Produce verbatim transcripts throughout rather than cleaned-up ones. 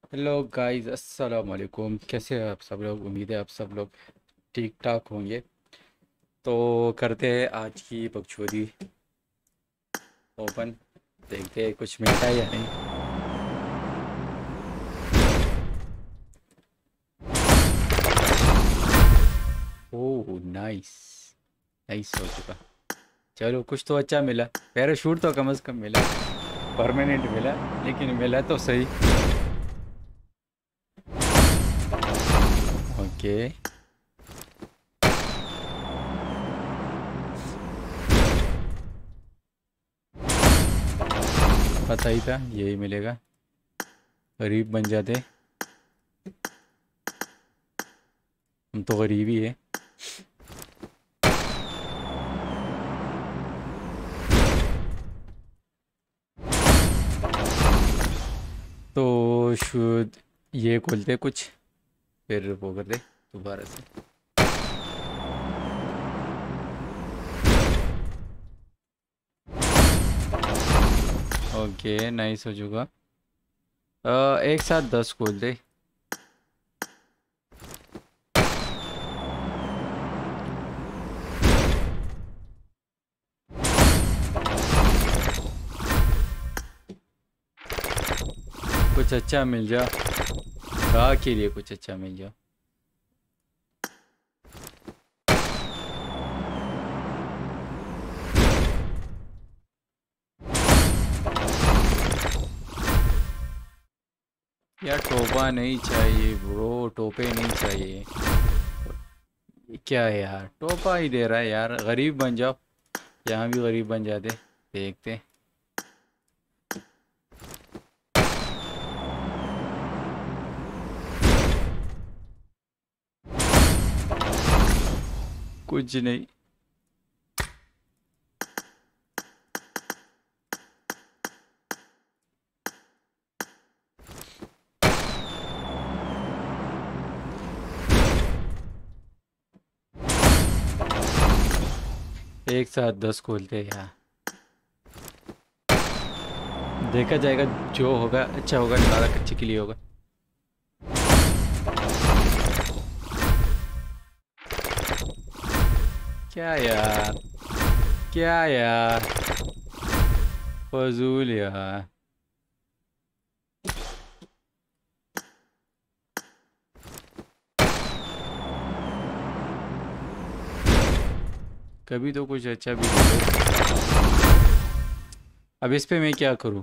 Hello guys, अस्सलाम वालेकुम। कैसे हैं आप सब लोग? उम्मीद है आप सब लोग ठीक ठाक होंगे। तो करते हैं आज की बकचोदी ओपन। देखते हैं कुछ मिलता है या नहीं। ओह नाइस, नाइस हो चुका। चलो कुछ तो अच्छा मिला। पैराशूट तो कम से कम मिला, परमानेंट मिला, लेकिन मिला तो सही। ओके, पता ही था यही मिलेगा। गरीब बन जाते, हम तो गरीब ही है। तो शुद्ध ये खोलते कुछ, फिर वो कर दे दोबारा से। ओके नाइस हो चुका। अ, एक साथ दस खोल दे। कुछ अच्छा मिल जा, राह के लिए कुछ अच्छा मिल जा। यार टोपा नहीं चाहिए ब्रो, टोपे नहीं चाहिए। ये क्या है यार, टोपा ही दे रहा है यार। गरीब बन जाओ, यहाँ भी गरीब बन जाते। देखते। कुछ नहीं। एक साथ दस खोलते हैं यार। देखा जाएगा, जो होगा अच्छा होगा, नारा कच्चे के लिए होगा। क्या यार, क्या यार, फजूल यार। कभी तो कुछ अच्छा भी दे दो। अब इस पे मैं क्या करूँ?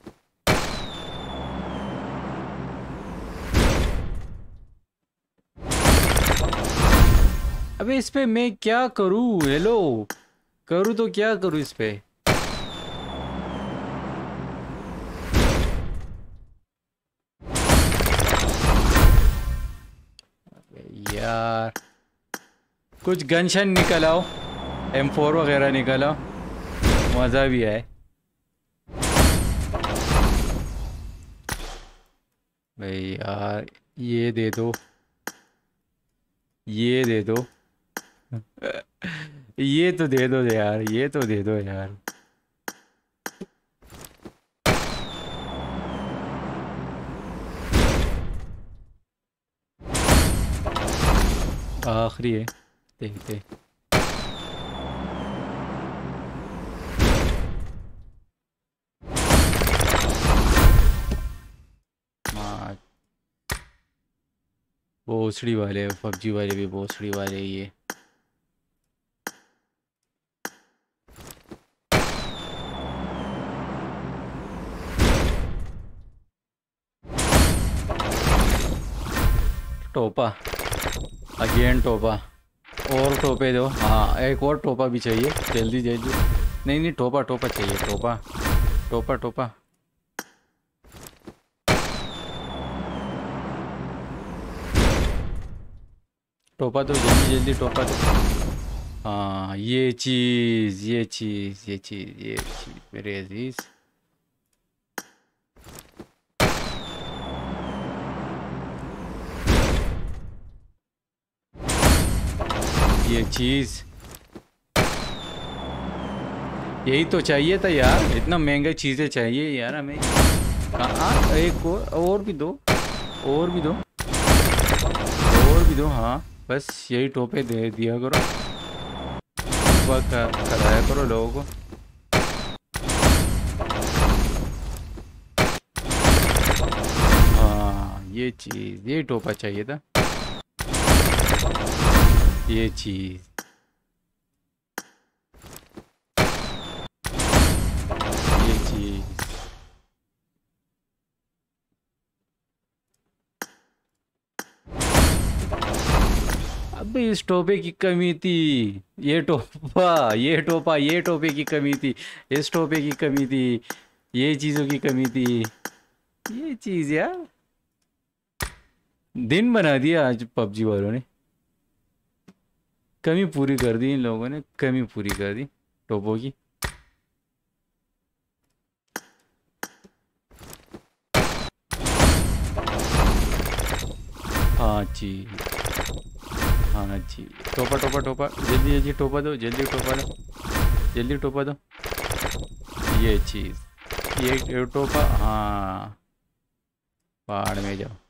अबे इस पे मैं क्या करूँ? हेलो, करूँ तो क्या करूँ इस पे? यार कुछ गनशन निकल आओ, एम फोर वगैरह निकल आओ, मज़ा भी आए। भाई यार ये दे दो, ये दे दो। ये तो दे दो यार, ये तो दे दो यार। आखिरी है, देखते। हाँ, भोसड़ी वाले, पबजी वाले भी भोसड़ी वाले ही ये। टोपा, अगेन टोपा। और टोपे दो। हाँ एक और टोपा भी चाहिए, जल्दी जल्दी। नहीं नहीं, टोपा टोपा चाहिए, टोपा टोपा टोपा। टोपा तो जल्दी जल्दी, टोपा तो। हाँ ये चीज़, ये चीज़, ये चीज़, ये चीज़ मेरे अजीज। ये चीज़, यही तो चाहिए था यार। इतना महंगा चीज़ें चाहिए यार हमें। कहाँ एक और, और भी दो। और भी दो, और भी दो। हाँ बस यही टोपे दे दिया करो, सुबह का कराया करो लोगों को। हाँ ये चीज़, ये टोपा चाहिए था, ये चीज़। ये चीज़ अब इस टोपे की कमी थी। ये टोपा, ये टोपा, ये टोपे की कमी थी, इस टोपे की कमी थी, ये चीज़ों की कमी थी। ये चीज़ यार, दिन बना दिया आज पबजी वालों ने। कमी पूरी कर दी इन लोगों ने, कमी पूरी कर दी टोपों की। हाँ जी, हाँ जी। टोपा टोपा टोपा, जल्दी जल्दी टोपा दो, जल्दी टोपा दो, जल्दी टोपा दो। ये चीज़, ये ये टोपा। हाँ, पहाड़ में जाओ।